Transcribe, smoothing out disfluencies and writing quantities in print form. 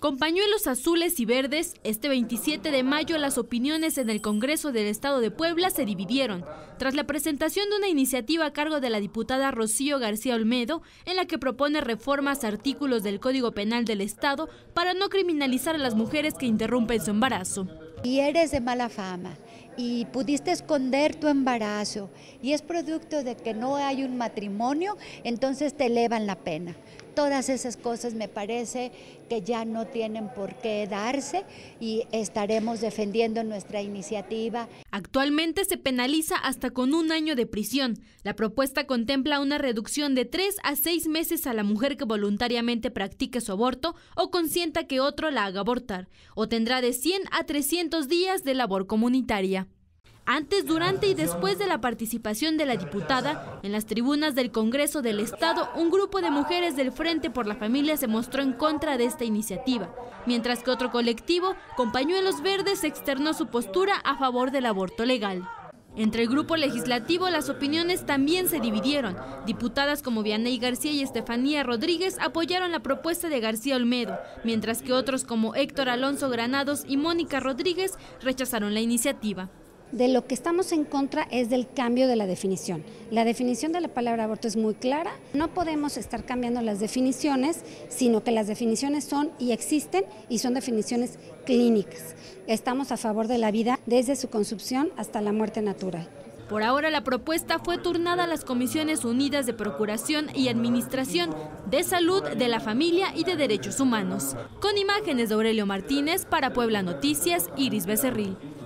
Con pañuelos azules y verdes, este 27 de mayo las opiniones en el Congreso del Estado de Puebla se dividieron, tras la presentación de una iniciativa a cargo de la diputada Rocío García Olmedo, en la que propone reformas a artículos del Código Penal del Estado para no criminalizar a las mujeres que interrumpen su embarazo. Y eres de mala fama y pudiste esconder tu embarazo y es producto de que no hay un matrimonio, entonces te elevan la pena. Todas esas cosas me parece que ya no tienen por qué darse y estaremos defendiendo nuestra iniciativa. Actualmente se penaliza hasta con 1 año de prisión. La propuesta contempla una reducción de 3 a 6 meses a la mujer que voluntariamente practique su aborto o consienta que otro la haga abortar, o tendrá de 100 a 300 días de labor comunitaria. Antes, durante y después de la participación de la diputada, en las tribunas del Congreso del Estado, un grupo de mujeres del Frente por la Familia se mostró en contra de esta iniciativa, mientras que otro colectivo, con pañuelos verdes, externó su postura a favor del aborto legal. Entre el grupo legislativo, las opiniones también se dividieron. Diputadas como Vianey García y Estefanía Rodríguez apoyaron la propuesta de García Olmedo, mientras que otros como Héctor Alonso Granados y Mónica Rodríguez rechazaron la iniciativa. De lo que estamos en contra es del cambio de la definición. La definición de la palabra aborto es muy clara. No podemos estar cambiando las definiciones, sino que las definiciones son y existen y son definiciones clínicas. Estamos a favor de la vida desde su concepción hasta la muerte natural. Por ahora la propuesta fue turnada a las Comisiones Unidas de Procuración y Administración, de Salud, de la Familia y de Derechos Humanos. Con imágenes de Aurelio Martínez, para Puebla Noticias, Iris Becerril.